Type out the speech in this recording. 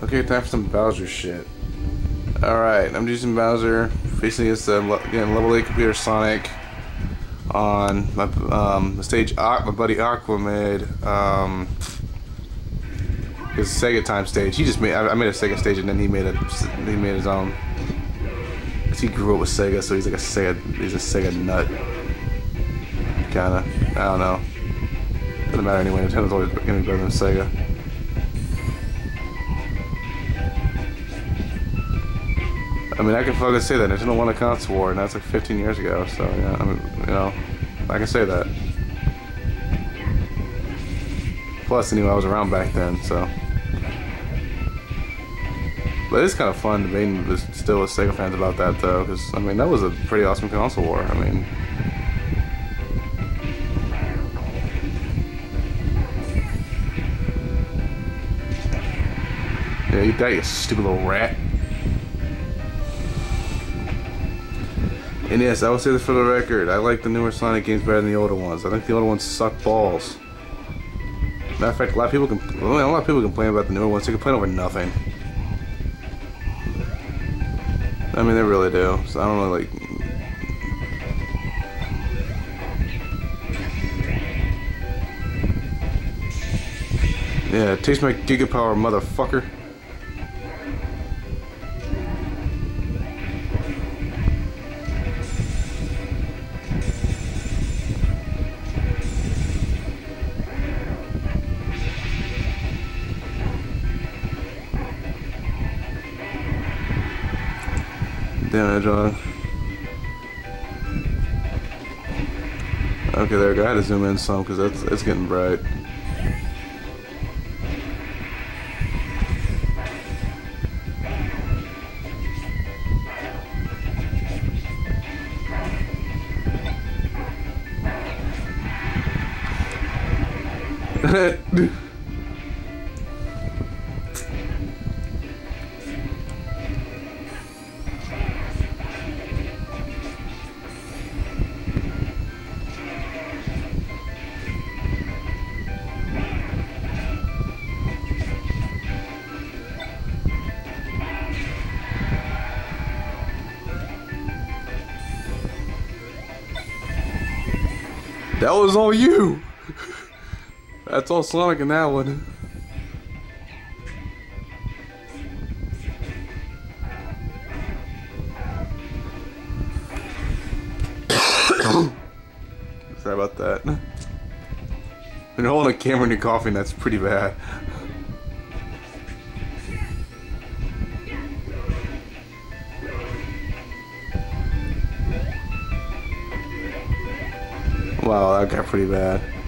Okay, time for some Bowser shit. Alright, I'm using Bowser, facing against the again, level 8 computer Sonic on my the stage my buddy Aqua made. His Sega time stage. He just made. I made a Sega stage, and then he made his own. Cause he grew up with Sega, so he's like he's a Sega nut. Kinda. I don't know. Doesn't matter anyway. Nintendo's always gonna be better than Sega. I mean, I can fucking say that Nintendo won a console war, and that's like 15 years ago. So yeah, I mean, you know, I can say that. Plus, anyway, I was around back then, so. But it's kind of fun debating still with Sega fans about that, though, because I mean that was a pretty awesome console war. I mean. Yeah, you die, you stupid little rat. And yes, I will say this for the record, I like the newer Sonic games better than the older ones. I think the older ones suck balls. Matter of fact, a lot of people complain about the newer ones. They complain over nothing. I mean, they really do. So I don't really like. Yeah, taste my Giga Power, motherfucker. Damage on. Okay, there we go. I had to zoom in some because it's getting bright. That was all you! That's all Sonic in that one. Sorry about that. When you're holding a camera and you're coughing, that's pretty bad. Wow, that got pretty bad.